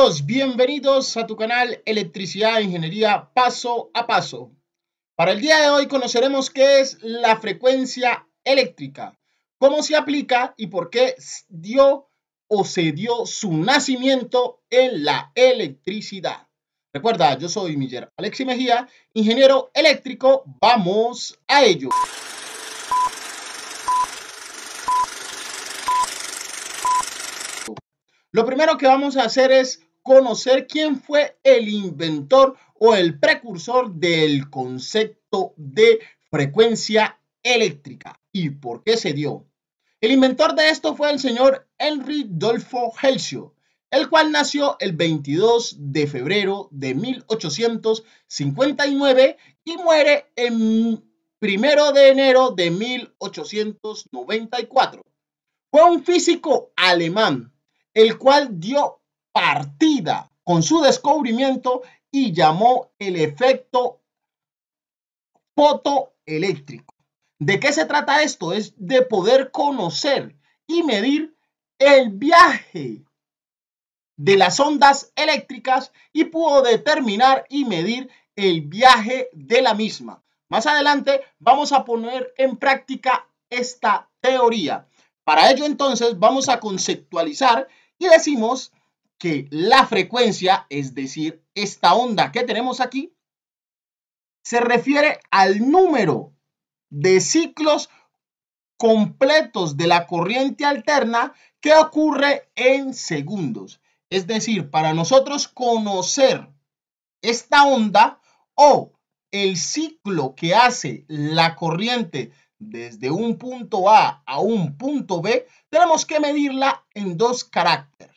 Amigos, bienvenidos a tu canal Electricidad e Ingeniería Paso a Paso. Para el día de hoy conoceremos qué es la frecuencia eléctrica, cómo se aplica y por qué se dio su nacimiento en la electricidad. Recuerda, yo soy Miller Alexi Mejía, ingeniero eléctrico. Vamos a ello. Lo primero que vamos a hacer es conocer quién fue el inventor o el precursor del concepto de frecuencia eléctrica y por qué se dio. El inventor de esto fue el señor Henry Dolfo Hertz, el cual nació el 22 de febrero de 1859 y muere el 1 de enero de 1894. Fue un físico alemán, el cual dio partida con su descubrimiento y llamó el efecto fotoeléctrico. ¿De qué se trata esto? Es de poder conocer y medir el viaje de las ondas eléctricas y pudo determinar y medir el viaje de la misma. Más adelante vamos a poner en práctica esta teoría. Para ello entonces vamos a conceptualizar y decimos que la frecuencia, es decir, esta onda que tenemos aquí, se refiere al número de ciclos completos de la corriente alterna que ocurre en segundos. Es decir, para nosotros conocer esta onda o el ciclo que hace la corriente desde un punto A a un punto B, tenemos que medirla en dos caracteres: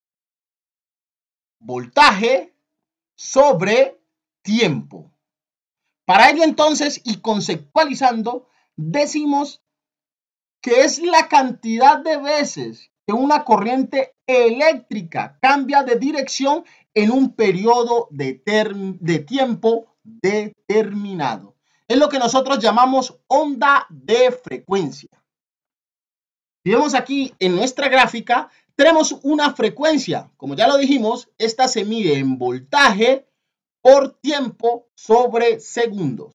voltaje sobre tiempo. Para ello entonces, y conceptualizando, decimos que es la cantidad de veces que una corriente eléctrica cambia de dirección en un periodo de tiempo determinado. Es lo que nosotros llamamos onda de frecuencia. Si vemos aquí en nuestra gráfica, tenemos una frecuencia. Como ya lo dijimos, esta se mide en voltaje por tiempo sobre segundos,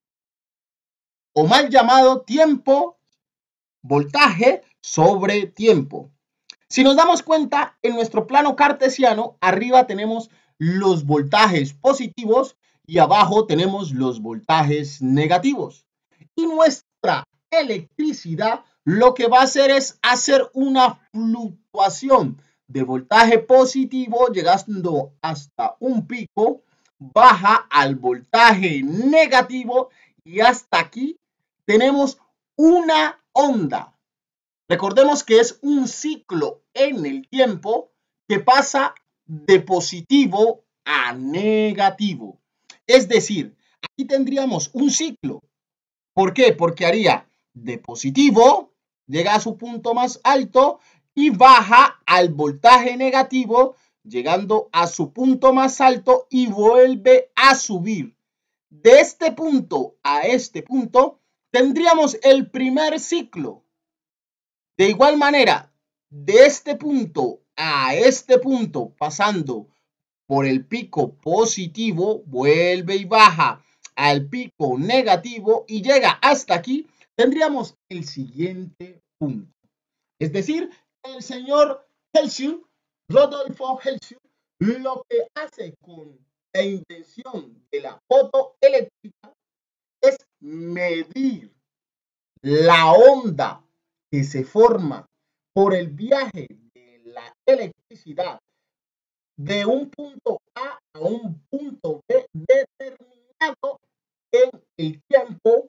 o mal llamado tiempo, voltaje sobre tiempo. Si nos damos cuenta, en nuestro plano cartesiano, arriba tenemos los voltajes positivos y abajo tenemos los voltajes negativos. Y nuestra electricidad lo que va a hacer es hacer una fluctuación de voltaje positivo llegando hasta un pico, baja al voltaje negativo y hasta aquí tenemos una onda. Recordemos que es un ciclo en el tiempo que pasa de positivo a negativo. Es decir, aquí tendríamos un ciclo. ¿Por qué? Porque haría de positivo, llega a su punto más alto y baja al voltaje negativo, llegando a su punto más alto y vuelve a subir. De este punto a este punto tendríamos el primer ciclo. De igual manera, de este punto a este punto, pasando por el pico positivo, vuelve y baja al pico negativo y llega hasta aquí, tendríamos el siguiente punto. Es decir, el señor Hertz, Rodolfo Hertz, lo que hace con la invención de la fotoeléctrica es medir la onda que se forma por el viaje de la electricidad de un punto A a un punto B determinado en el tiempo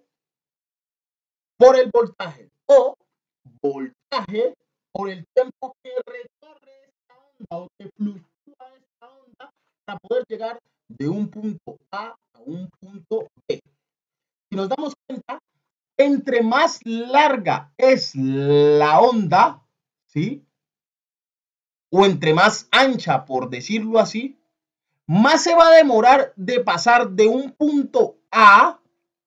por el voltaje, o voltaje por el tiempo que recorre esta onda o que fluctúa esta onda para poder llegar de un punto A a un punto B. Si nos damos cuenta, entre más larga es la onda, ¿sí?, o entre más ancha, por decirlo así, más se va a demorar de pasar de un punto A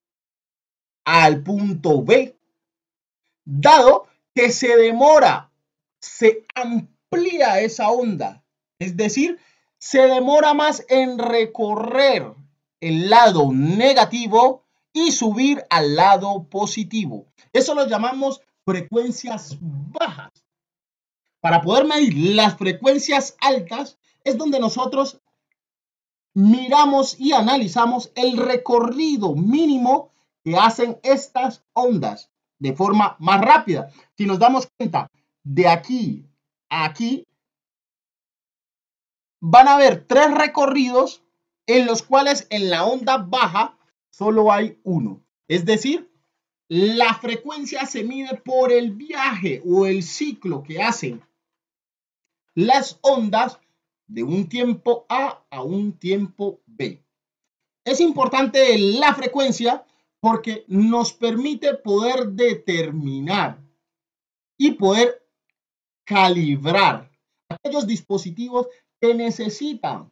al punto B. Dado que se demora, se amplía esa onda. Es decir, se demora más en recorrer el lado negativo y subir al lado positivo. Eso lo llamamos frecuencias bajas. Para poder medir las frecuencias altas es donde nosotros miramos y analizamos el recorrido mínimo que hacen estas ondas de forma más rápida. Si nos damos cuenta, de aquí a aquí van a haber 3 recorridos en los cuales en la onda baja solo hay uno. Es decir, la frecuencia se mide por el viaje o el ciclo que hacen las ondas de un tiempo A un tiempo B. Es importante la frecuencia porque nos permite poder determinar y poder calibrar aquellos dispositivos que necesitan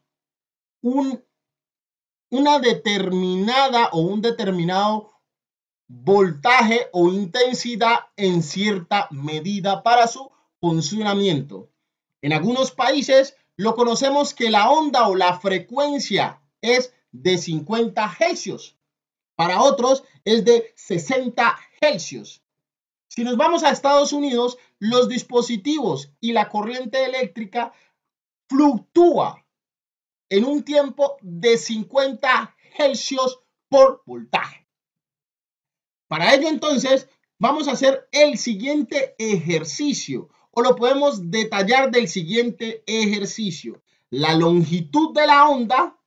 una determinada o un determinado voltaje o intensidad en cierta medida para su funcionamiento. En algunos países lo conocemos que la onda o la frecuencia es de 50 hercios. Para otros es de 60 hercios. Si nos vamos a Estados Unidos, los dispositivos y la corriente eléctrica fluctúa en un tiempo de 50 hercios por voltaje. Para ello, entonces, vamos a hacer el siguiente ejercicio, o lo podemos detallar del siguiente ejercicio. La longitud de la onda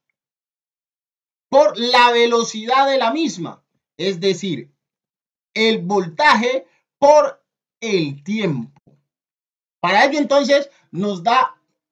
por la velocidad de la misma, es decir, el voltaje por el tiempo. Para ello, entonces, nos da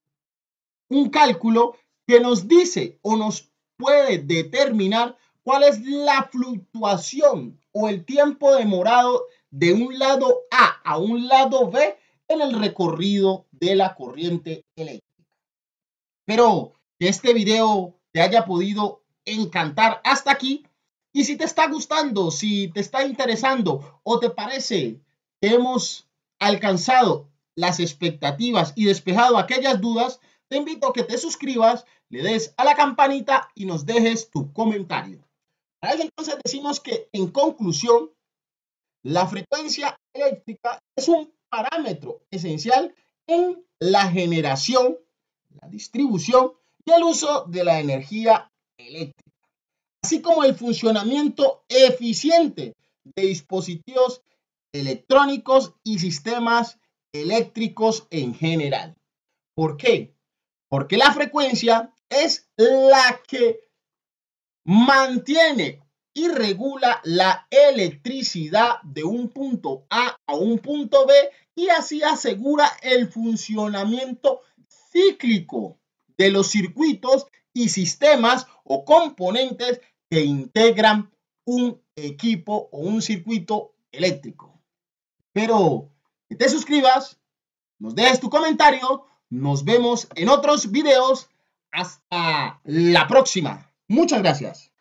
un cálculo que nos dice o nos puede determinar cuál es la fluctuación o el tiempo demorado de un lado a un lado B en el recorrido de la corriente eléctrica. Espero que este video te haya podido encantar hasta aquí. Y si te está gustando, si te está interesando o te parece que hemos alcanzado las expectativas y despejado aquellas dudas, te invito a que te suscribas, le des a la campanita y nos dejes tu comentario. Para ello, entonces, decimos que, en conclusión, la frecuencia eléctrica es un parámetro esencial en la generación, la distribución y el uso de la energía eléctrica, así como el funcionamiento eficiente de dispositivos electrónicos y sistemas eléctricos en general. ¿Por qué? Porque la frecuencia es la que mantiene y regula la electricidad de un punto A un punto B y así asegura el funcionamiento cíclico de los circuitos y sistemas o componentes que integran un equipo o un circuito eléctrico. Pero que te suscribas, nos dejes tu comentario, nos vemos en otros videos. Hasta la próxima. Muchas gracias.